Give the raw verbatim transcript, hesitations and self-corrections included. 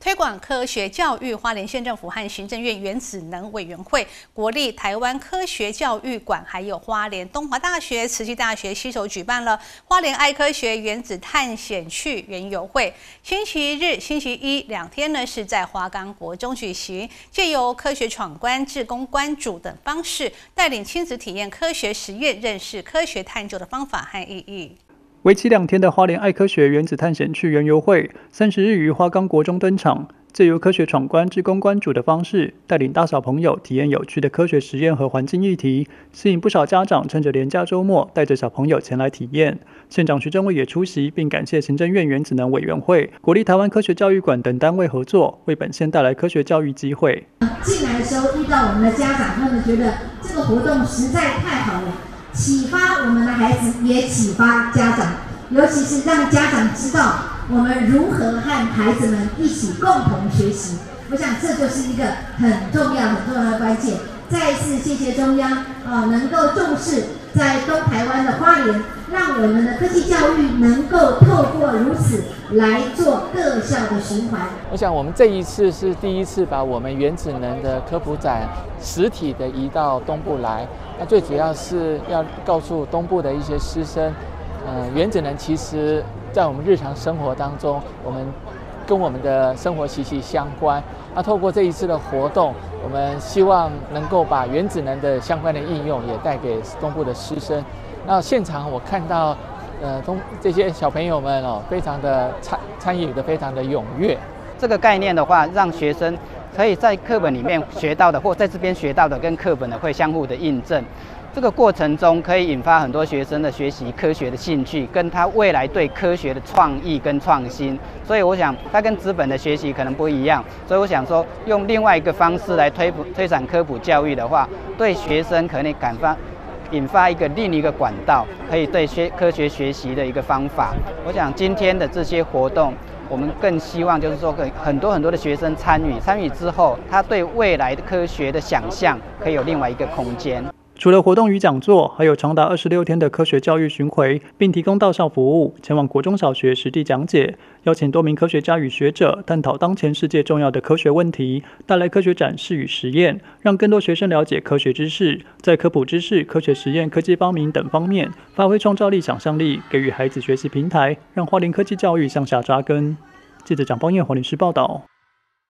推广科学教育，花莲县政府和行政院原子能委员会、国立台湾科学教育馆，还有花莲东华大学、慈济大学携手举办了花莲爱科学原子探险趣园游会。星期日、星期一两天呢是在华冈国中举行，借由科学闯关、志工关主等方式，带领亲子体验科学实验，认识科学探究的方法和意义。 为期两天的花莲爱科学原子探险趣园游会，三十日于花冈国中登场，借由科学闯关、志工关主的方式，带领大小朋友体验有趣的科学实验和环境议题，吸引不少家长趁着连假周末带着小朋友前来体验。县长徐正伟也出席，并感谢行政院原子能委员会、国立台湾科学教育馆等单位合作，为本县带来科学教育机会。 进来的时候遇到我们的家长，他们觉得这个活动实在太好了。启发我们的孩子，也启发家长，尤其是让家长知道我们如何和孩子们一起共同学习。我想这就是一个很重要、很重要的关键。再一次谢谢中央啊，能够重视在东台湾的花莲，让我们的科技教育能够透过如此来做各校的循环。 我想我们这一次是第一次把我们原子能的科普展实体的移到东部来。那最主要是要告诉东部的一些师生，呃，原子能其实在我们日常生活当中，我们跟我们的生活息息相关。那透过这一次的活动，我们希望能够把原子能的相关的应用也带给东部的师生。那现场我看到，呃，东这些小朋友们哦，非常的参参与的非常的踊跃。 这个概念的话，让学生可以在课本里面学到的，或在这边学到的，跟课本的会相互的印证。这个过程中可以引发很多学生的学习科学的兴趣，跟他未来对科学的创意跟创新。所以我想，它跟纸本的学习可能不一样。所以我想说，用另外一个方式来推推展科普教育的话，对学生可能感发引发一个另一个管道，可以对学科学学习的一个方法。我想今天的这些活动，我们更希望就是说，很多很多的学生参与，参与之后，他对未来的科学的想象可以有另外一个空间。 除了活动与讲座，还有长达二十六天的科学教育巡回，并提供到校服务，前往国中小学实地讲解，邀请多名科学家与学者探讨当前世界重要的科学问题，带来科学展示与实验，让更多学生了解科学知识，在科普知识、科学实验、科技发明等方面发挥创造力、想象力，给予孩子学习平台，让花莲科技教育向下扎根。记者蒋邦彦、黄律师报道。